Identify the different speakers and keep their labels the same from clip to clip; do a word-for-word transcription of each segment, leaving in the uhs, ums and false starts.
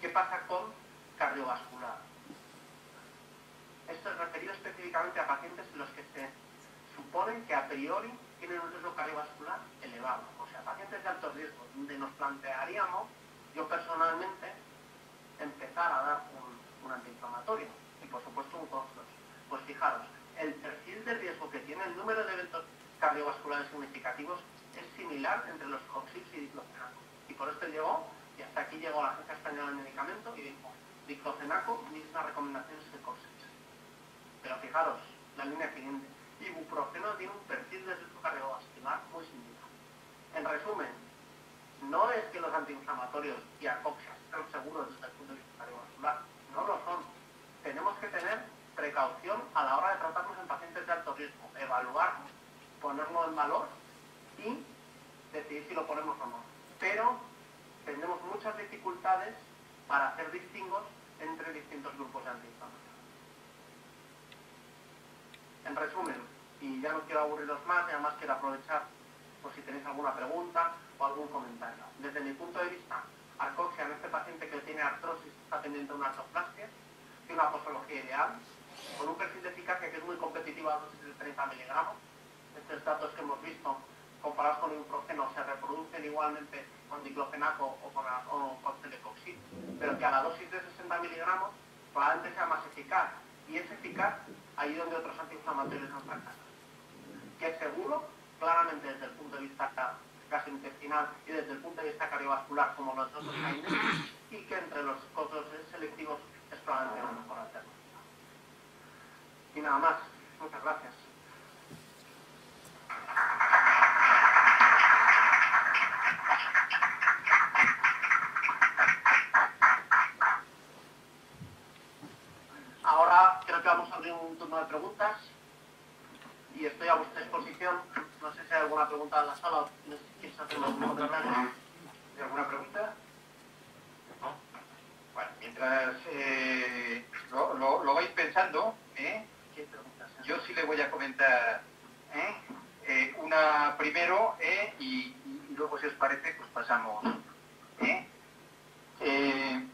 Speaker 1: ¿Qué pasa con cardiovascular? Esto es referido específicamente a pacientes en los que se supone que a priori tienen un riesgo cardiovascular elevado, o sea, pacientes de alto riesgo, donde nos plantearíamos, yo personalmente, empezar a dar un, un antiinflamatorio y por supuesto un COX-dos. Pues fijaros, el perfil de riesgo que tiene el número de eventos cardiovasculares significativos es similar entre los COX-six y diclofenaco. Y por esto llegó, y hasta aquí llegó la Agencia Española del Medicamento y dijo, diclofenaco, mismas recomendaciones que COX-six. Pero fijaros, la línea siguiente, ibuprofeno tiene un perfil de riesgo cardiovascular muy similar. En resumen, no es que los antiinflamatorios y acoxias estén seguros desde el punto de vista cardiovascular, no lo son. Tenemos que tener precaución a la hora de tratarnos en pacientes de alto riesgo, evaluarlo, ponerlo en valor y decidir si lo ponemos o no. Pero tenemos muchas dificultades para hacer distingos entre distintos grupos de antiinflamatorios. En resumen, y ya no quiero aburriros más, y además quiero aprovechar por si tenéis alguna pregunta o algún comentario. Desde mi punto de vista, Arcoxia en este paciente que tiene artrosis está pendiente de una artroplastia, tiene una posología ideal, con un perfil de eficacia que es muy competitivo a dosis de treinta miligramos. Estos datos que hemos visto comparados con ibuprofeno se reproducen igualmente con diclofenaco o con, o con celecoxib, pero que a la dosis de sesenta miligramos probablemente sea más eficaz. Y es eficaz ahí donde otros antiinflamatorios han fracasado. Que es seguro, claramente desde el punto de vista gastrointestinal y desde el punto de vista cardiovascular, como los otros AINES, y que entre los otros selectivos es probablemente la mejor alternativa. Y nada más. Muchas gracias. Ahora creo que vamos a abrir un turno de preguntas y estoy a vuestra disposición. No sé si hay alguna pregunta en la sala. No sé si quieres hacer algún comentario.
Speaker 2: ¿Hay alguna pregunta? ¿No? Bueno, mientras eh, lo, lo, lo vais pensando, ¿eh?
Speaker 1: ¿Qué preguntas?
Speaker 2: Yo sí le voy a comentar ¿eh? Eh, una primero ¿eh? y, y luego, si os parece, pues pasamos. ¿eh? Eh,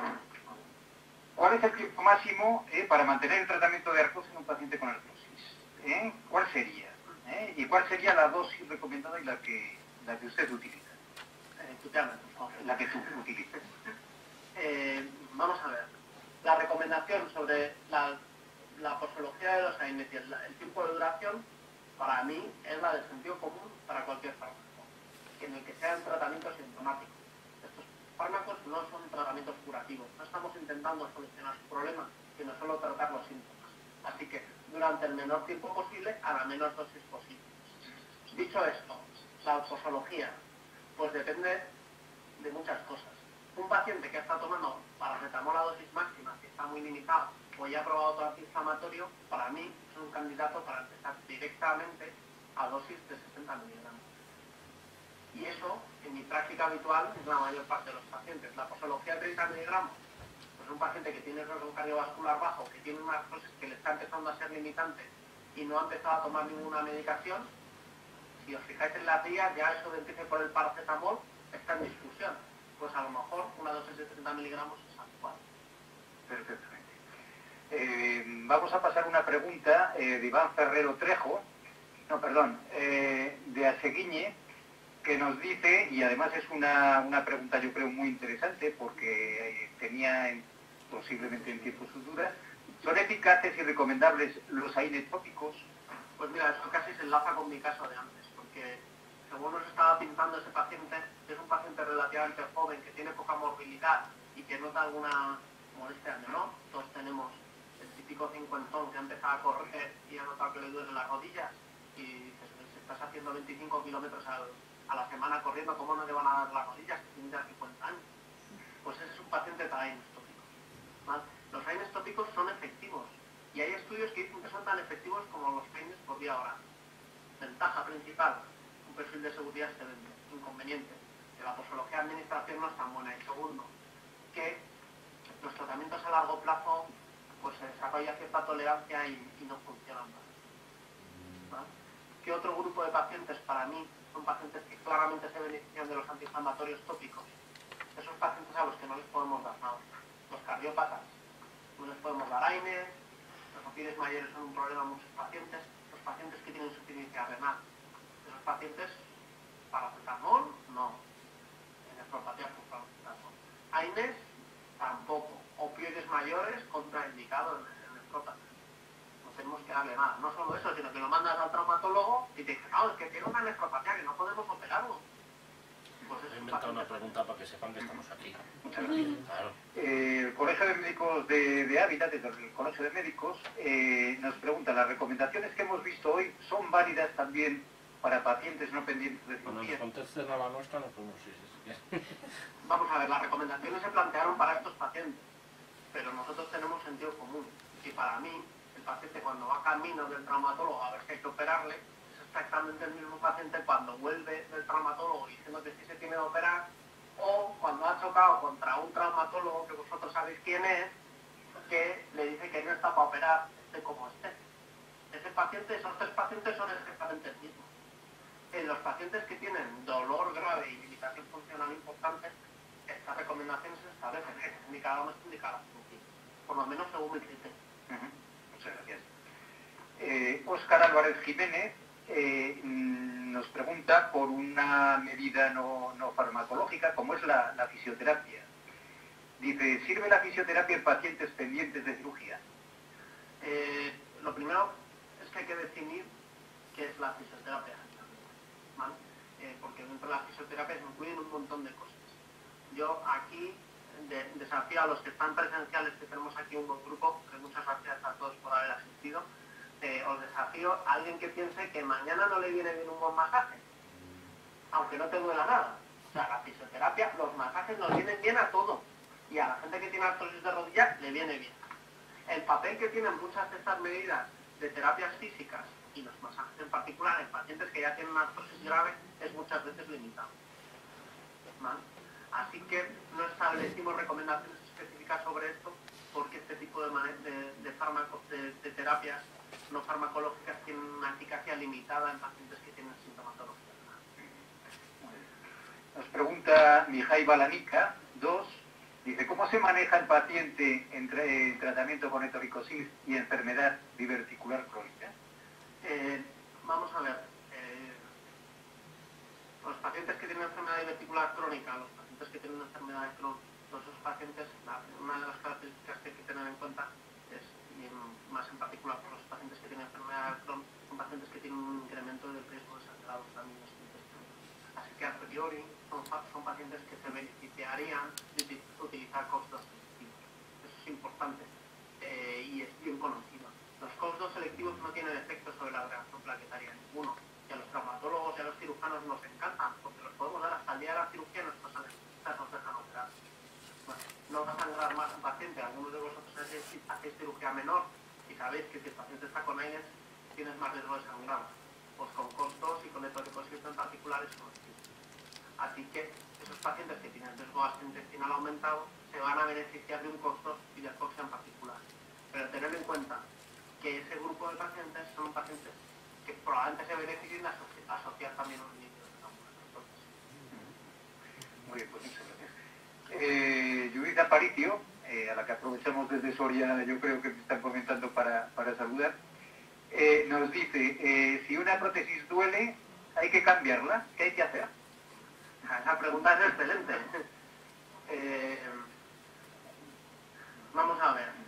Speaker 2: ¿Cuál es el tiempo máximo eh, para mantener el tratamiento de artrosis en un paciente con artrosis? ¿Eh? ¿Cuál sería? ¿Eh? ¿Y cuál sería la dosis recomendada y la que, la que usted utiliza?
Speaker 1: Eh, tú te hablas, por favor.
Speaker 2: La que tú utilices.
Speaker 1: Eh, vamos a ver. La recomendación sobre la, la posología de los AINES y el, el tiempo de duración, para mí, es la del sentido común para cualquier fármaco, en el que sea un tratamiento sintomático. Estos fármacos no son tratamientos curativos, no estamos intentando solucionar su problema, sino solo tratar los síntomas. Así que, durante el menor tiempo posible, a la menor dosis posible. Dicho esto, la posología, pues depende de muchas cosas. Un paciente que está tomando paracetamol a dosis máxima, que está muy limitado, o ya ha probado otro antiinflamatorio, para mí es un candidato para empezar directamente a dosis de sesenta miligramos. Y eso, en mi práctica habitual, es la mayor parte de los pacientes. La posología de treinta miligramos, pues un paciente que tiene riesgo cardiovascular bajo, que tiene unas cosas que le está empezando a ser limitante y no ha empezado a tomar ninguna medicación, si os fijáis en las guías, ya eso de empiece por el paracetamol está en discusión. Pues a lo mejor una dosis de treinta miligramos es adecuada.
Speaker 2: Perfectamente. Eh, vamos a pasar una pregunta eh, de Iván Ferrero Trejo, no, perdón, eh, de Aseguiñe, que nos dice, y además es una, una pregunta yo creo muy interesante, porque eh, tenía en, posiblemente en tiempos futuros, ¿son eficaces y recomendables los AINES tópicos?
Speaker 1: Pues mira, eso casi se enlaza con mi caso de antes, porque según nos estaba pintando ese paciente, que es un paciente relativamente joven, que tiene poca movilidad y que nota alguna molestia menor. Todos tenemos el típico cincuentón que ha empezado a correr y ha notado que le duelen las rodillas y dices, si estás haciendo veinticinco kilómetros a la semana corriendo, ¿cómo no te van a dar las rodillas? Que tienes ya cincuenta años. Pues ese es un paciente de AINES tópicos, ¿vale? Los AINES tópicos son efectivos y hay estudios que dicen que son tan efectivos como los AINES por vía oral. Ventaja principal, un perfil de seguridad excelente. Inconveniente, que la posología de administración no es tan buena. Y segundo, que los tratamientos a largo plazo pues se desarrolla cierta tolerancia y, y no funcionan mal. ¿Vale? ¿Qué otro grupo de pacientes para mí son pacientes que claramente se benefician de los antiinflamatorios tópicos? Esos pacientes a los que no les podemos dar nada. Los cardiópatas, no les podemos dar AINES, los opioides mayores son un problema en muchos pacientes, los pacientes que tienen insuficiencia renal, esos pacientes, paracetamol, no, nefropatía por paracetamol. AINES, tampoco, opioides mayores, contraindicado en, en nefropatía. No tenemos que darle nada, no solo eso, sino que lo mandas al traumatólogo y te dice, no, es que tiene una nefropatía que no podemos operarlo. Pues
Speaker 3: He inventado una pregunta para que sepan que estamos aquí.
Speaker 2: Muchas gracias.
Speaker 3: Claro.
Speaker 2: Eh, el Colegio de Médicos de, de Hábitat, el Colegio de Médicos, eh, nos pregunta, ¿las recomendaciones que hemos visto hoy son válidas también para pacientes no pendientes de
Speaker 3: Cuando nos
Speaker 2: cirugía?
Speaker 3: contesten a la nuestra, nos podemos ir. Sí, sí.
Speaker 1: Vamos a ver, las recomendaciones se plantearon para estos pacientes, pero nosotros tenemos sentido común. Y para mí, el paciente cuando va camino del traumatólogo a ver si hay que operarle, es exactamente el mismo paciente cuando vuelve del traumatólogo diciendo que sí se tiene que operar, o cuando ha chocado contra un traumatólogo, que vosotros sabéis quién es, que le dice que no está para operar, esté como esté. Ese paciente, esos tres pacientes son exactamente el mismo. En los pacientes que tienen dolor grave y limitación funcional importante, estas recomendaciones se establecen, es indicada o no es indicada, por lo menos según mi criterio.
Speaker 2: Uh-huh. Muchas gracias. Eh, Óscar Álvarez Jiménez eh, nos pregunta por una medida no, no farmacológica, como es la, la fisioterapia. Dice, ¿sirve la fisioterapia en pacientes pendientes de cirugía?
Speaker 1: Eh, lo primero es que hay que definir qué es la fisioterapia, ¿vale? Eh, porque dentro de la fisioterapia se incluyen un montón de cosas. Yo aquí de, desafío a los que están presenciales, que tenemos aquí un buen grupo, que muchas gracias a todos por haber asistido, eh, os desafío a alguien que piense que mañana no le viene bien un buen masaje, aunque no te duela nada. O sea, la fisioterapia, los masajes nos vienen bien a todos, y a la gente que tiene artrosis de rodilla le viene bien. El papel que tienen muchas de estas medidas de terapias físicas y los masajes en particular en pacientes que ya tienen una artrosis grave es muchas veces limitado, ¿vale? Así que no establecimos recomendaciones específicas sobre esto porque este tipo de, de, de, fármacos, de, de terapias no farmacológicas tienen una eficacia limitada en pacientes que tienen sintomatología.
Speaker 2: Nos pregunta Mijay Balanica, dos, dice, ¿cómo se maneja el paciente entre eh, tratamiento con etoricosis y enfermedad diverticular crónica?
Speaker 1: Eh, vamos a ver, eh, los pacientes que tienen enfermedad diverticular crónica, los pacientes que tienen una enfermedad de Crohn, todos esos pacientes, la, una de las características que hay que tener en cuenta es, y en, más en particular por los pacientes que tienen enfermedad de Crohn, son pacientes que tienen un incremento del riesgo de sangrado también en los intestinos. Así que a priori son, son pacientes que se beneficiarían de utilizar costos selectivos. Eso es importante eh, y es bien conocido. Los costos selectivos no tienen efecto sobre la reacción plaquetaria ninguno. Y a los traumatólogos y a los cirujanos nos encantan, porque los podemos dar hasta el día de la cirugía y nuestros anestesistas nos dejan operar. Bueno, no va a sangrar más un paciente, algunos de vosotros hacéis cirugía menor y sabéis que si el paciente está con AINES tienes más riesgo de sangrar. Pues con costos y con etoricosis en particular es conocido. Así que esos pacientes que tienen riesgo gastrointestinal aumentado se van a beneficiar de un costo y de coxia en particular. Pero tener en cuenta que ese grupo de pacientes son pacientes que probablemente se beneficien de asoci asociar también un inicio de traumas.
Speaker 2: Muy bien, pues muchas gracias. Eh, Judith Aparicio, eh, a la que aprovechamos desde Soria, yo creo que me están comentando para, para saludar, eh, nos dice, eh, si una prótesis duele, ¿hay que cambiarla? ¿Qué hay que hacer?
Speaker 1: Esa pregunta es excelente. Eh, vamos a ver.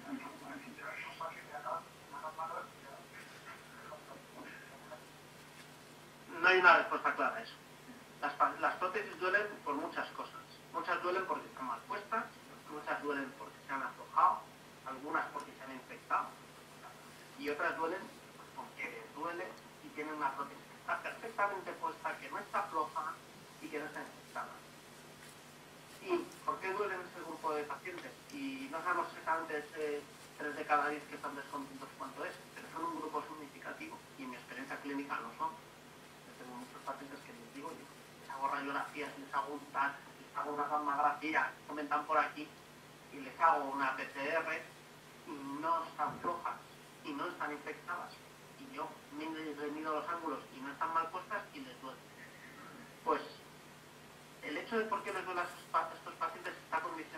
Speaker 1: No hay una respuesta clara a eso. Las, las prótesis duelen por muchas cosas. Muchas duelen porque están mal puestas, muchas duelen porque se han aflojado, algunas porque se han infectado, y otras duelen porque duele y tienen una prótesis que está perfectamente puesta, que no está floja y que no está infectada. ¿Y por qué duelen ese grupo de pacientes? Y no sabemos exactamente ese tres de cada diez que están descontentos cuánto es, pero son un grupo significativo y en mi experiencia clínica lo son. Tengo muchos pacientes que les digo, yo les hago radiografías, les hago un TAC, les hago una gammagrafía, comentan por aquí, y les hago una P C R y no están flojas y no están infectadas. Y yo me mido los ángulos y no están mal puestas y les duele. Pues el hecho de por qué les duele a estos pacientes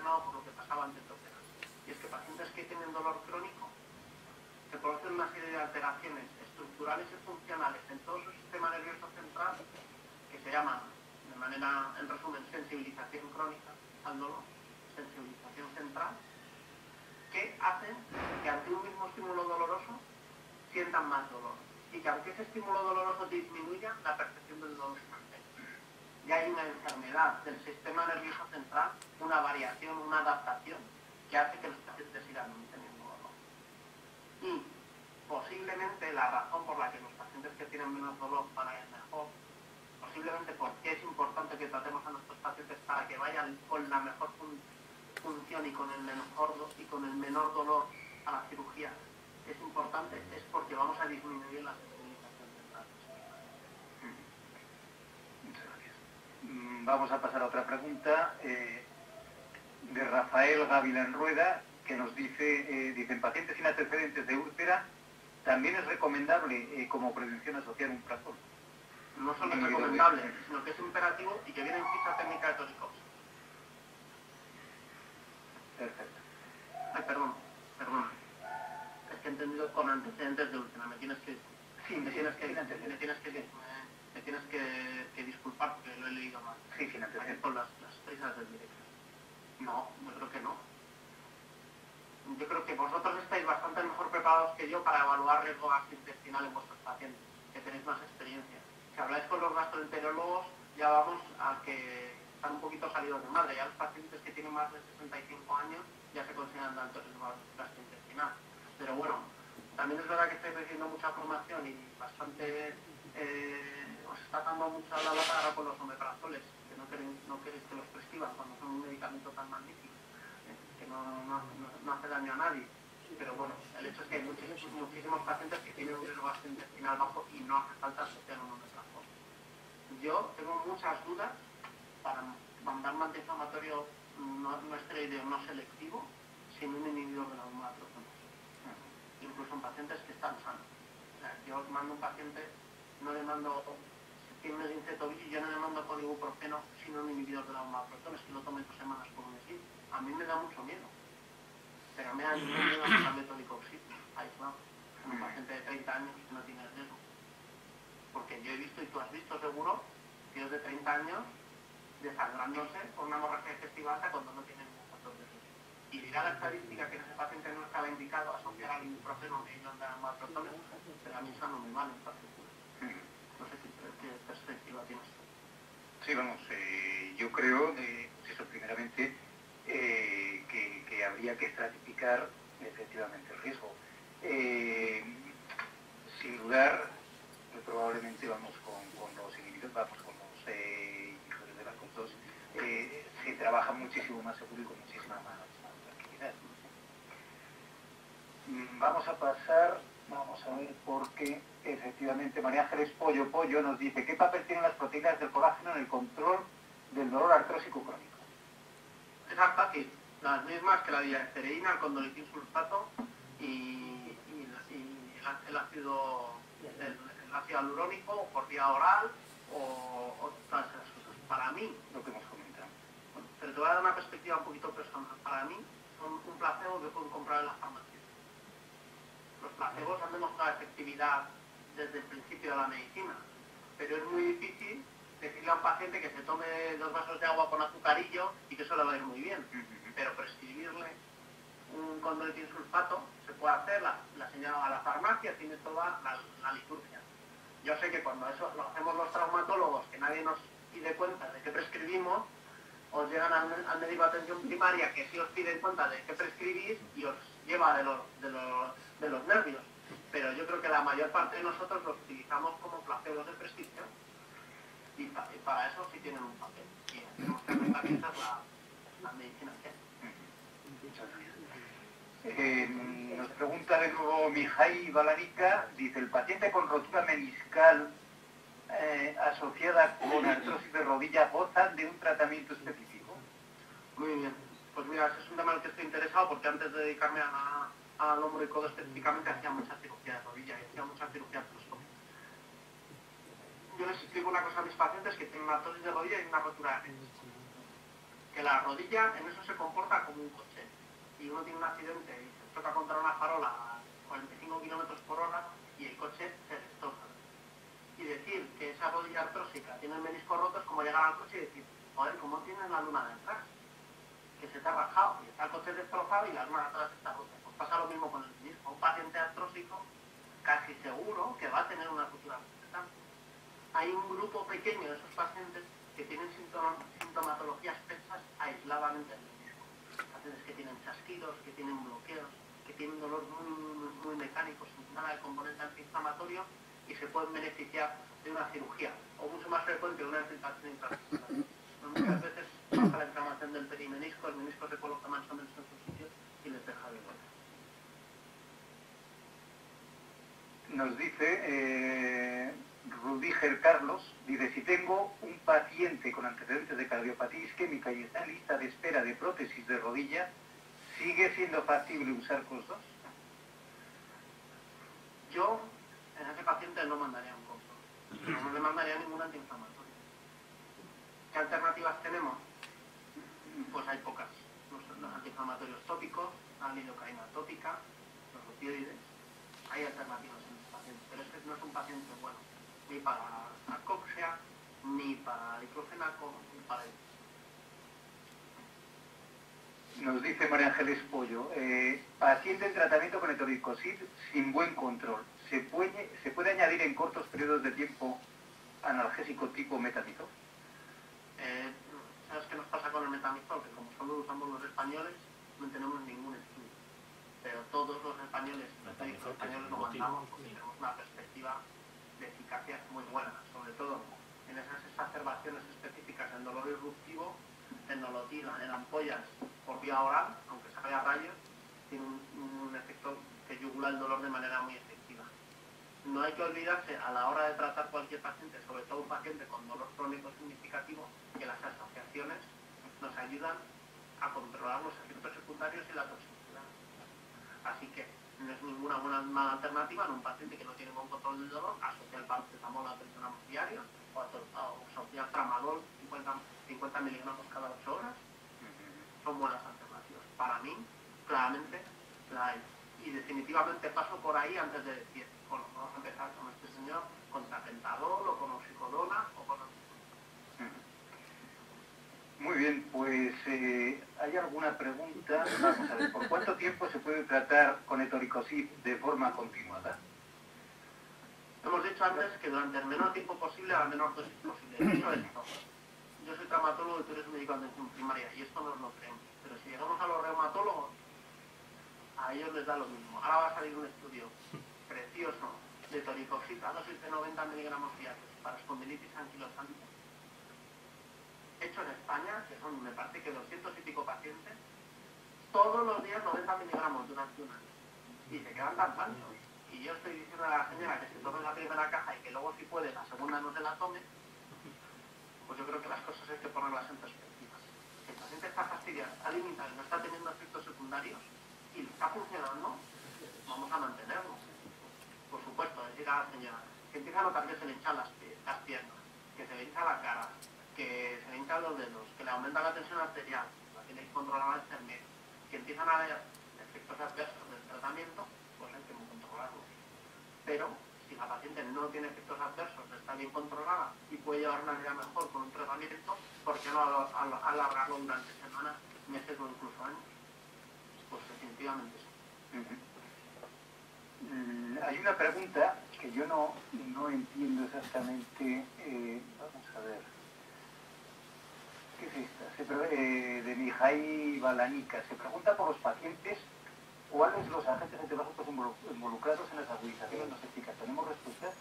Speaker 1: relacionado con lo que pasaba antes de operar. Y es que pacientes que tienen dolor crónico se producen una serie de alteraciones estructurales y funcionales en todo su sistema nervioso central que se llaman, de manera, en resumen, sensibilización crónica al dolor, sensibilización central, que hacen que ante un mismo estímulo doloroso sientan más dolor y que aunque ese estímulo doloroso disminuya, la percepción del dolor se mantiene. Y hay una enfermedad del sistema nervioso central, una variación, una adaptación que hace que los pacientes sigan teniendo dolor. Y posiblemente la razón por la que los pacientes que tienen menos dolor van a ir mejor, posiblemente porque es importante que tratemos a nuestros pacientes para que vayan con la mejor fun función y con el mejor y con el menor dolor a la cirugía, es importante, es porque vamos a disminuir la sensibilización central.
Speaker 2: Muchas gracias. Vamos a pasar a otra pregunta eh, de Rafael Gavilán Rueda, que nos dice, eh, dice, en pacientes sin antecedentes de úlcera, ¿también es recomendable eh, como prevención asociar un prasol?
Speaker 1: No solo es recomendable, sino que es imperativo y que viene en ficha técnica de tónicos.
Speaker 2: Perfecto.
Speaker 1: Ay, perdón, perdón. Es que he entendido con antecedentes de úlcera. Me tienes que...
Speaker 2: Sí,
Speaker 1: me tienes que...
Speaker 2: sin antecedentes.
Speaker 1: Me tienes que... Me, me tienes que, que disculpar porque lo he leído mal.
Speaker 2: Sí, sin antecedentes.
Speaker 1: Con las, las prisas del directo. No, yo creo que no. Yo creo que vosotros estáis bastante mejor preparados que yo para evaluar riesgo gastrointestinal en vuestros pacientes, que tenéis más experiencia. Si habláis con los gastroenterólogos, ya vamos a que están un poquito salidos de madre. Ya los pacientes que tienen más de sesenta y cinco años ya se consideran de alto riesgo gastrointestinal. Pero bueno, también es verdad que estáis recibiendo mucha formación y bastante... Eh, os está dando mucha la lata ahora con los omeprazoles, que no queréis, no queréis que los prescriban cuando son un medicamento tan magnífico, eh, que no, no, no, no hace daño a nadie. Pero bueno, el hecho es que hay muchísimos, muchísimos pacientes que tienen un riesgo gastrointestinal bajo y no hace falta asociar un omeprazol. Yo tengo muchas dudas para mandar un antiinflamatorio no, no esteroideo no selectivo sin un inhibidor de la humanoproteínas, incluso en pacientes que están sanos. O sea, yo mando un paciente, no le mando, si tiene un tobillo, yo no le mando con ibuprofeno sin un inhibidor de la humanoproteínas, que lo tome dos semanas por un mes. A mí me da mucho miedo. Pero me da ningún miedo a usar metolicoxib aislado en un paciente de treinta años que no tiene riesgo. Porque yo he visto, y tú has visto seguro, tíos de treinta años desangrándose con una hemorragia digestiva alta cuando no tienen ningún factor de riesgo. Y dirá la estadística que en ese paciente no estaba indicado asociar al ibuprofeno y no andar más protones, pero a mí eso no me vale en particular. No sé qué perspectiva tienes tú.
Speaker 2: Sí, vamos, eh, yo creo, eh, pues eso, primeramente, Eh, que, que habría que estratificar efectivamente el riesgo. Eh, sin dudar, eh, probablemente vamos con, con los inhibidores, vamos con los eh, inhibidores de la C O X dos, eh, se trabaja muchísimo más seguro y con muchísima más, más tranquilidad. Vamos a pasar, vamos a ver por qué, efectivamente, María Ángeles Pollo Pollo nos dice, ¿qué papel tienen las proteínas del colágeno en el control del dolor artrósico crónico?
Speaker 1: Es fácil, las mismas que la diastereína, el condolitin sulfato y, y, y el, el ácido el, el ácido hialurónico por vía oral o, o todas esas cosas. Para mí,
Speaker 2: lo que hemos comentado.
Speaker 1: Pero te voy a dar una perspectiva un poquito personal. Para mí, son un placebo que pueden comprar en las farmacias. Los placebos han demostrado efectividad desde el principio de la medicina, pero es muy difícil decirle a un paciente que se tome dos vasos de agua con azucarillo y que eso le va a ir muy bien. Pero prescribirle un condolitin sulfato se puede hacer, la, la señala a la farmacia, tiene toda la, la liturgia. Yo sé que cuando eso lo hacemos los traumatólogos, que nadie nos pide cuenta de qué prescribimos, os llegan al, al médico de atención primaria que sí os piden cuenta de qué prescribís y os lleva de los, de los, de los nervios. Pero yo creo que la mayor parte de nosotros los utilizamos como placebos de prescripción. Y, pa, y para eso sí tienen un papel. Y tenemos que pensar que esa es la, la medicina que es.
Speaker 2: Muchas gracias. Eh, nos pregunta de nuevo Mijay Balanica, dice, ¿el paciente con rotura meniscal eh, asociada con artrosis de rodilla gozan de un tratamiento específico?
Speaker 1: Muy bien. Pues mira, ese es un tema en el que estoy interesado porque antes de dedicarme a la, al hombro y codo específicamente hacía mucha cirugía de rodilla y hacía mucha cirugía artroscópica. Yo les explico una cosa a mis pacientes que tienen una artrosis de rodilla y una rotura de menisco. que la rodilla en eso se comporta como un coche. Y uno tiene un accidente y se choca contra una farola a cuarenta y cinco kilómetros por hora y el coche se destroza. Y decir que esa rodilla artrósica tiene el menisco roto es como llegar al coche y decir, joder, ¿cómo tienes la luna detrás? Que se te ha rajado y está el coche destrozado y la luna de atrás está rota. Pues pasa lo mismo con el menisco. Un paciente artrósico casi seguro que va a tener una ruptura meniscal. Hay un grupo pequeño de esos pacientes que tienen sintomatologías expresas aisladamente en el menisco. Pacientes que tienen chasquidos, que tienen bloqueos, que tienen dolor muy, muy, muy mecánico, sin nada de componente antiinflamatorio y se pueden beneficiar de una cirugía, o mucho más frecuente una infiltración intramuscular. Muchas veces baja la inflamación del perimenisco, el menisco se coloca más o menos en su sitio y les deja de doler.
Speaker 2: Nos dice eh, Rudiger Carlos, dice, si tengo un paciente con antecedentes de cardiopatía isquémica y está en lista de espera de prótesis de rodilla, ¿sigue siendo factible usar COS dos?
Speaker 1: Yo en ese paciente no mandaría un COS dos, no le mandaría ningún antiinflamatorio. ¿Qué alternativas tenemos? Pues hay pocas. Los, los antiinflamatorios tópicos, la lidocaína tópica, los opioides, hay alternativas en este paciente, pero este no es un paciente bueno, ni para acoxia, ni para diclofenaco, ni para...
Speaker 2: Nos dice María Ángeles Pollo, eh, paciente en tratamiento con etoricosid sin buen control, ¿se puede, ¿se puede añadir en cortos periodos de tiempo analgésico tipo metamizol?
Speaker 1: Eh, ¿Sabes qué nos pasa con el metamizol? Que como solo lo usamos los españoles, no tenemos ningún estudio. Pero todos los españoles, los médicos españoles lo mandamos porque tenemos una perspectiva de eficacia muy buena, sobre todo en esas exacerbaciones específicas en dolor irruptivo, en nolotil, en ampollas por vía oral, aunque se vea rayos, tiene un, un efecto que yugula el dolor de manera muy efectiva. No hay que olvidarse a la hora de tratar cualquier paciente, sobre todo un paciente con dolor crónico significativo, que las asociaciones nos ayudan a controlar los efectos secundarios y la toxicidad. Así que no es ninguna buena mala alternativa en un paciente que no tiene buen control del dolor, asociar paracetamol a treinta gramos diarios o, o asociar tramadol cincuenta miligramos cada ocho horas. Son buenas alternativas. Para mí, claramente, la hay. Y definitivamente paso por ahí antes de decir, bueno, vamos a empezar con este señor, con tapentadol o con oxicodona o con...
Speaker 2: Muy bien, pues eh, ¿hay alguna pregunta? Vamos a ver, ¿por cuánto tiempo se puede tratar con etoricosid de forma continuada?
Speaker 1: Hemos dicho antes que durante el menor tiempo posible, a la menor dosis posible. Dicho esto, yo soy traumatólogo y tú eres médico de atención primaria y esto nos lo creemos. Pero si llegamos a los reumatólogos, a ellos les da lo mismo. Ahora va a salir un estudio precioso de toricosid a dosis de noventa miligramos diarios para espondilitis anquilosante, hecho en España, que son, me parece que doscientos y pico pacientes, todos los días noventa miligramos durante un año. Y se quedan tan panchos. Y yo estoy diciendo a la señora que se tome la primera caja y que luego, si puede, la segunda no se la tome, pues yo creo que las cosas hay que ponerlas en perspectiva. Si el paciente está fastidiado, está limitado y no está teniendo efectos secundarios y le está funcionando, vamos a mantenerlo. Por supuesto, decir a la señora que empieza a notar que se le hinchan las, las piernas, que se le hincha la cara, que se le hinchan los dedos, que le aumenta la tensión arterial, la tiene que controlar al enfermero, que empiezan a haber efectos adversos del tratamiento, pues hay que controlarlos. Pero si la paciente no tiene efectos adversos, está bien controlada y puede llevar una vida mejor con un tratamiento, ¿por qué no alargarlo durante semanas, meses o incluso años? Pues definitivamente sí.
Speaker 2: Uh-huh. Hay una pregunta que yo no, no entiendo exactamente, eh, vamos a ver, ¿qué es esta? Se pre eh, de Mijail Balanica, se pregunta por los pacientes cuáles los agentes etiológicos involucrados en las agudizaciones no sépticas. ¿Tenemos respuestas?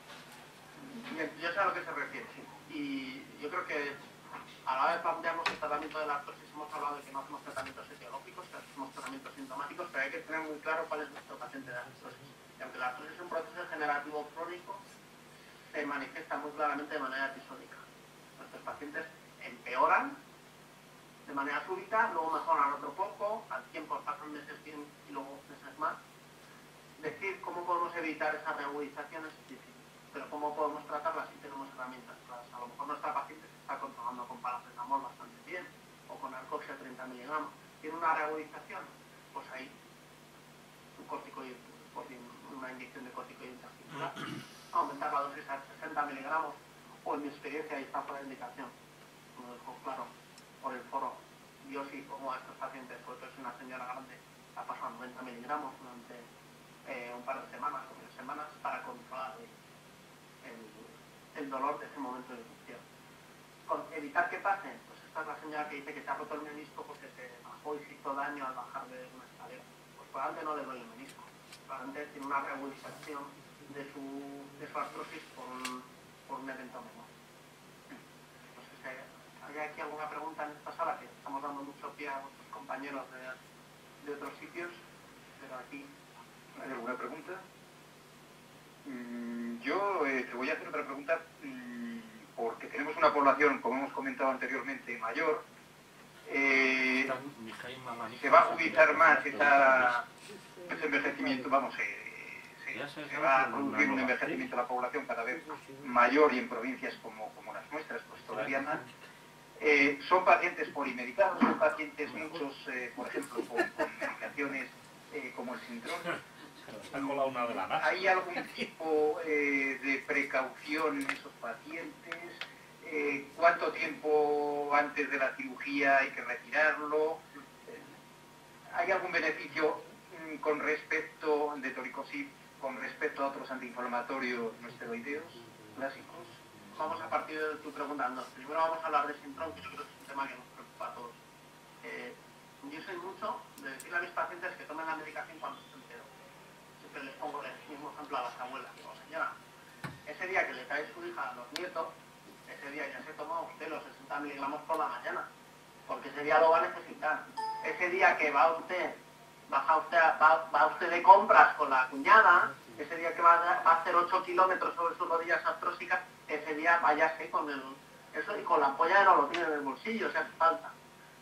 Speaker 1: Bien, yo sé a lo que se refiere, sí. Y yo creo que a la hora de plantearnos el tratamiento de la artrosis hemos hablado de que no hacemos tratamientos etiológicos, que hacemos tratamientos sintomáticos, pero hay que tener muy claro cuál es nuestro paciente de artrosis. Y aunque la artrosis es un proceso degenerativo crónico, se manifiesta muy claramente de manera episódica. Nuestros pacientes empeoran de manera súbita, luego mejoran otro poco, al tiempo pasan meses bien y luego meses más. Decir cómo podemos evitar esa reagudización es difícil, pero cómo podemos tratarla si tenemos herramientas claras. A lo mejor nuestra paciente se está controlando con paracetamol bastante bien, o con hipoxia treinta miligramos, tiene una reagudización, pues ahí un corticoide, una inyección de corticoide intraarticular, aumentar la dosis a sesenta miligramos, o en mi experiencia ahí está por la indicación, como dejó claro por el foro. Yo sí pongo a estos pacientes, porque es una señora grande, ha pasado a noventa miligramos durante eh, un par de semanas o tres semanas para controlar el, el, el dolor de ese momento de infección. Con evitar que pase, pues esta es la señora que dice que se ha roto el menisco porque se bajó y se hizo daño al bajar de una escalera. Pues probablemente no le duele el menisco, probablemente tiene una reagudización de su, de su artrosis por un, por un evento menor. No sé si hay, ¿hay aquí alguna pregunta en esta sala? Que estamos dando mucho pie a nuestros compañeros de, de otros sitios, pero aquí...
Speaker 2: ¿Hay alguna pregunta? Mm, yo eh, te voy a hacer otra pregunta mm, porque tenemos una población, como hemos comentado anteriormente, mayor. Eh, se va a agudizar más esa, ese envejecimiento, vamos, eh, se, se va a producir un envejecimiento de la población cada vez mayor y en provincias como, como las nuestras, pues todavía más. Eh, son pacientes polimedicados, son pacientes muchos, eh, por ejemplo, con, con medicaciones eh, como el Sintrom. ¿Hay algún tipo eh, de precaución en esos pacientes? Eh, ¿Cuánto tiempo antes de la cirugía hay que retirarlo? ¿Hay algún beneficio mm, con respecto de toricoxib, con respecto a otros antiinflamatorios no esteroideos clásicos?
Speaker 1: Vamos a partir de tu pregunta. No, primero vamos a hablar de Sintrom, que yo creo que es un tema que nos preocupa a todos. Eh, yo soy mucho de decirle a mis pacientes que tomen la medicación cuando estén enteros. Siempre les pongo el mismo ejemplo a las abuelas. Digo, señora, ese día que le trae su hija a los nietos, ese día ya se toma usted los sesenta miligramos por la mañana, porque ese día lo va a necesitar. Ese día que va usted, baja usted, va, va usted de compras con la cuñada, ese día que va a, va a hacer ocho kilómetros sobre sus rodillas artrósicas, ese día váyase con el, eso y con la ampolla no lo tiene en el bolsillo, si hace falta.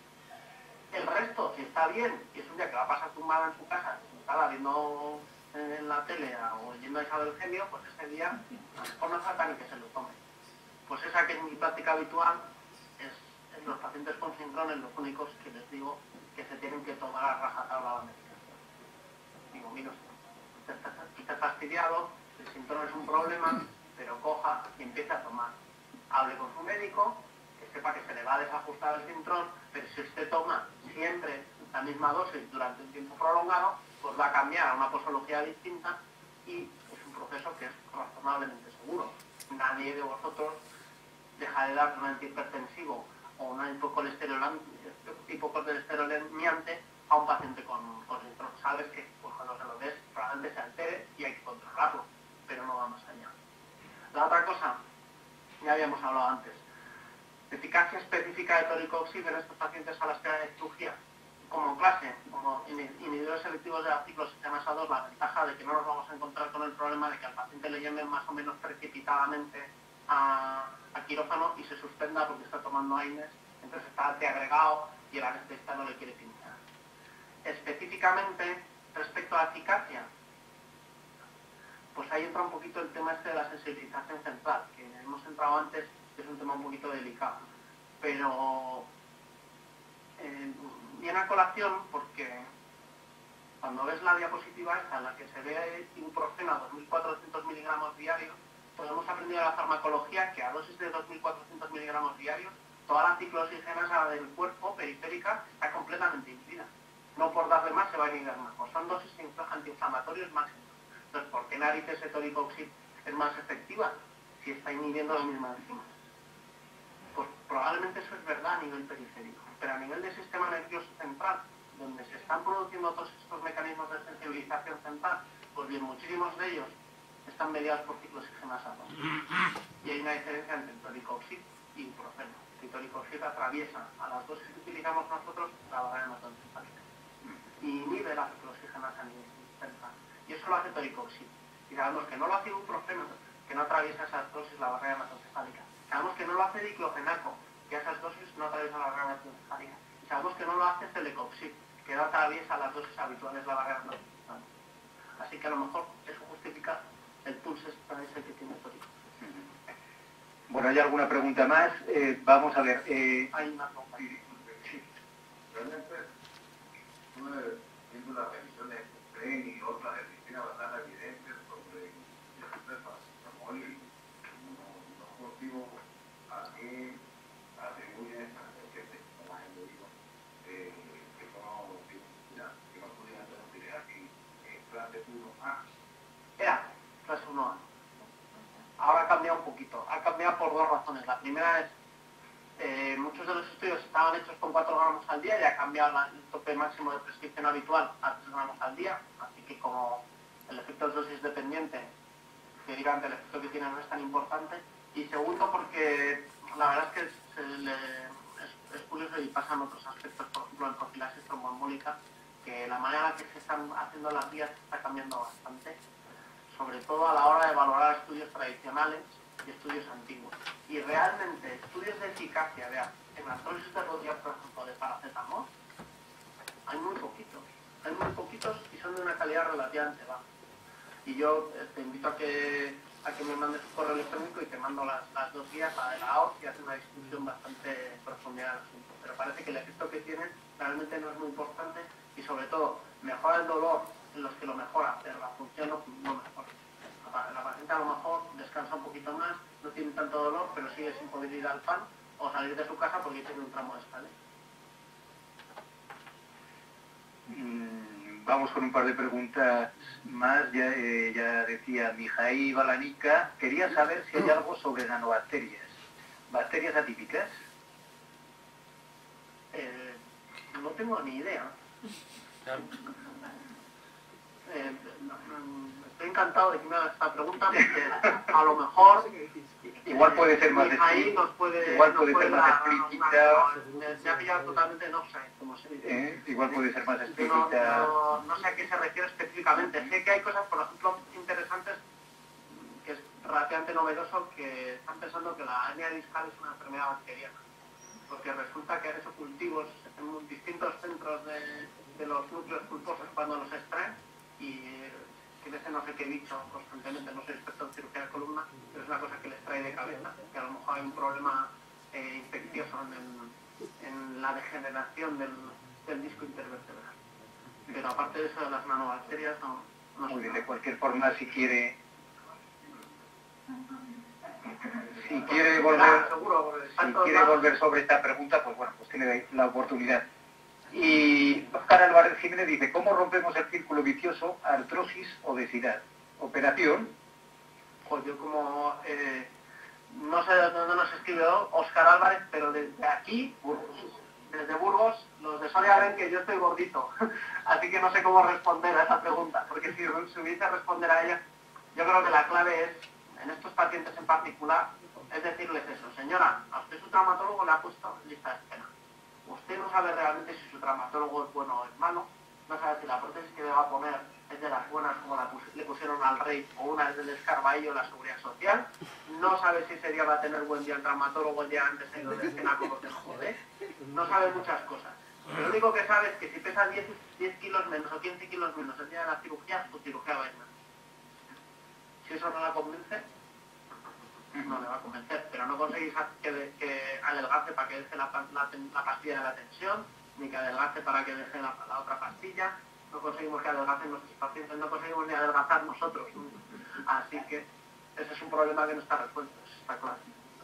Speaker 1: El resto, si está bien, y es un día que va a pasar tumbada en su casa, sentada viendo en la tele o yendo a Isabel Gemio, pues ese día a lo mejor no falta ni que se lo tome. Pues esa que es mi práctica habitual, es en los pacientes con Sintrom, en los únicos que les digo que se tienen que tomar a rajatabla la medicación. Digo, mira, usted está, está fastidiado, el Sintrom es un problema, pero coja y empiece a tomar. Hable con su médico, que sepa que se le va a desajustar el Sintrom, pero si usted toma siempre la misma dosis durante un tiempo prolongado, pues va a cambiar a una posología distinta y es un proceso que es razonablemente seguro. Nadie de vosotros deja de dar un antihipertensivo o un hipocolesterolemiante a un paciente con, con Sintrom. Sabes que pues, cuando se lo des probablemente se altere y hay que controlarlo, pero no va más allá. La otra cosa, ya habíamos hablado antes, eficacia específica de toricoxib en estos pacientes a la espera de cirugía. Como clase, como inhibidores selectivos de la ciclooxigenasa dos, la ventaja de que no nos vamos a encontrar con el problema de que al paciente le lleven más o menos precipitadamente a, a quirófano y se suspenda porque está tomando AINES, entonces está antiagregado y el anestesista no le quiere pinchar. Específicamente, respecto a la eficacia, pues ahí entra un poquito el tema este de la sensibilización central, que hemos entrado antes, que es un tema un poquito delicado, pero eh, viene a colación porque cuando ves la diapositiva esta en la que se ve ibuprofeno a dos mil cuatrocientos miligramos diarios, pues hemos aprendido la farmacología que a dosis de dos mil cuatrocientos miligramos diarios toda la ciclooxigenasa del cuerpo periférica está completamente inhibida. No por darle más se va a inhibir más, pues son dosis antiinflamatorios máximos. Entonces, ¿por qué narices ese toricoxib es más efectiva si está inhibiendo las mismas enzimas? Pues probablemente eso es verdad a nivel periférico, pero a nivel del sistema nervioso central, donde se están produciendo todos estos mecanismos de sensibilización central, pues bien, muchísimos de ellos están mediados por ciclooxigenasa dos. Y hay una diferencia entre el toricoxib y ibuprofeno. El toricoxib atraviesa a las dosis que utilizamos nosotros la barrera hematoencefálica y inhibe la ciclooxigenasa a nivel central. Y eso lo hace toricoxib. Y sabemos que no lo hace ibuprofeno, que no atraviesa esas dosis la barrera hematoencefálica. Sabemos que no lo hace diclofenaco, que a esas dosis no atraviesa la barrera hematoencefálica. Y sabemos que no lo hace celecoxib, que no atraviesa las dosis habituales la barrera hematoencefálica. Así que a lo mejor eso justifica el pulso ese que tiene toricoxib.
Speaker 2: Bueno, ¿hay alguna pregunta más? Eh, vamos a ver. Eh,
Speaker 1: Hay una pregunta.
Speaker 2: Sí.
Speaker 4: realmente uno viendo las revisiones de Tren y otras de Cristina Batalla evidentes sobre las empresas como él, unos motivos a qué atribuyen esa gente, como la gente digo, eh, que no que no pudieran tener utilidad y en clase uno A.
Speaker 1: Era clase uno A. Ahora ha cambiado un poquito. Ha cambiado por dos razones. La primera es Eh, muchos de los estudios estaban hechos con cuatro gramos al día y ha cambiado la, el tope máximo de prescripción habitual a tres gramos al día, así que como el efecto es dosis dependiente, teóricamente el efecto que tiene no es tan importante. Y segundo, porque la verdad es que se le, es, es curioso y pasan otros aspectos, por ejemplo en profilaxis tromboembólica, que la manera en la que se están haciendo las guías está cambiando bastante, sobre todo a la hora de valorar estudios tradicionales y estudios antiguos. Y realmente estudios de eficacia, vea, en la artrosis de rodillas, por ejemplo, de paracetamol, hay muy poquitos. Hay muy poquitos y son de una calidad relativamente baja. Y yo eh, te invito a que, a que me mandes un correo electrónico y te mando las, las dos guías, la de la A O C, y hace una discusión bastante profunda del asunto. Pero parece que el efecto que tienen realmente no es muy importante y sobre todo mejora el dolor en los que lo mejora, pero la función no, no mejora. La paciente a lo mejor descansa un poquito más, no tiene tanto dolor, pero sigue sin poder ir al pan o salir de su casa porque tiene un tramo de escalera.
Speaker 2: Mm, vamos con un par de preguntas más. Ya, eh, ya decía Mijaí Balanica, quería saber si hay algo sobre nanobacterias. ¿Bacterias atípicas?
Speaker 1: Eh, no tengo ni idea. Eh, estoy encantado de que me hagas esta pregunta porque a lo mejor
Speaker 2: igual puede ser más
Speaker 1: ahí nos puede,
Speaker 2: igual puede
Speaker 1: nos
Speaker 2: ser
Speaker 1: puede
Speaker 2: más
Speaker 1: dar
Speaker 2: explícita,
Speaker 1: una- me, me ha pillado totalmente en offside, como se dice.
Speaker 2: ¿eh? Igual puede ser más
Speaker 1: Yo no,
Speaker 2: explícita.
Speaker 1: no, no sé a qué se refiere específicamente. Sé que hay cosas, por ejemplo, interesantes, que es relativamente novedoso, que están pensando que la hernia discal es una enfermedad bacteriana, porque resulta que han hecho cultivos en distintos centros de, de los núcleos pulposos cuando los extraen y crece no sé qué bicho constantemente. No soy experto en cirugía de columna, pero es una cosa que les trae de cabeza, que a lo mejor hay un problema eh, infeccioso en, el, en la degeneración del, del disco intervertebral. Pero aparte de eso, de las nanobacterias no, no
Speaker 2: Muy
Speaker 1: sé
Speaker 2: bien,
Speaker 1: nada.
Speaker 2: de cualquier forma, si quiere si quiere volver
Speaker 1: Seguro, porque está en
Speaker 2: si
Speaker 1: todos
Speaker 2: quiere
Speaker 1: lados.
Speaker 2: volver sobre esta pregunta, pues bueno, pues tiene la oportunidad. Y Oscar Álvarez Jiménez dice, ¿cómo rompemos el círculo vicioso, artrosis, obesidad? Operación.
Speaker 1: Pues yo como, eh, no sé de dónde nos escribe Oscar Álvarez, pero desde aquí, Burgos, desde Burgos, los de Soria ven que yo estoy gordito, así que no sé cómo responder a esa pregunta, porque si, si hubiese a responder a ella, yo creo que la clave es, en estos pacientes en particular, es decirles eso, señora, a usted su traumatólogo le ha puesto lista de espera. Usted no sabe realmente si su traumatólogo es bueno o es malo, no sabe si la prótesis que le va a poner es de las buenas como la pus le pusieron al rey o una es del escarbaillo la seguridad social, no sabe si ese día va a tener buen día el traumatólogo el día antes de ir de escena como te jode, no sabe muchas cosas. Lo único que sabe es que si pesa diez, diez kilos menos o quince kilos menos el día de la cirugía, tu cirugía va a ir mal. Si eso no la convence, no le va a convencer, pero no conseguís que, que adelgace para que deje la, la, la pastilla de la tensión, ni que adelgace para que deje la, la otra pastilla, no conseguimos que adelgacen nuestros pacientes, no conseguimos ni adelgazar nosotros, así que ese es un problema que no está resuelto, eso está claro.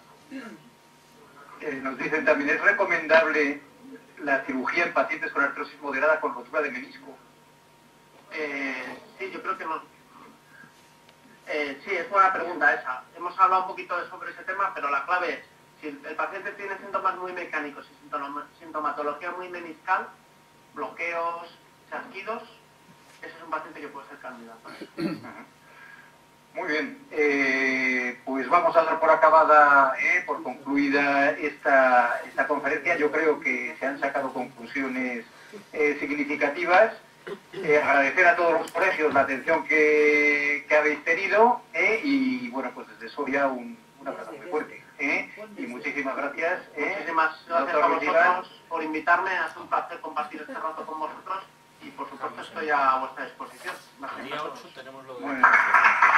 Speaker 2: Eh, nos dicen también, ¿es recomendable la cirugía en pacientes con artrosis moderada con rotura de menisco?
Speaker 1: Eh, sí, yo creo que no. Eh, sí, es buena pregunta esa. Hemos hablado un poquito de sobre ese tema, pero la clave es, si el, el paciente tiene síntomas muy mecánicos y sintoma, sintomatología muy meniscal, bloqueos, chasquidos, ese es un paciente que puede ser candidato.
Speaker 2: Muy bien, eh, pues vamos a dar por acabada, eh, por concluida esta, esta conferencia. Yo creo que se han sacado conclusiones eh, significativas. Eh, agradecer a todos los colegios la atención que, que habéis tenido eh, y bueno, pues desde Soria un, un abrazo muy fuerte. Eh, y muchísimas gracias. Eh,
Speaker 1: Muchísimas gracias a vosotros por invitarme, ha sido un placer compartir este rato con vosotros y por supuesto estoy a vuestra disposición.
Speaker 3: El día ocho tenemos lo de...
Speaker 2: Bueno.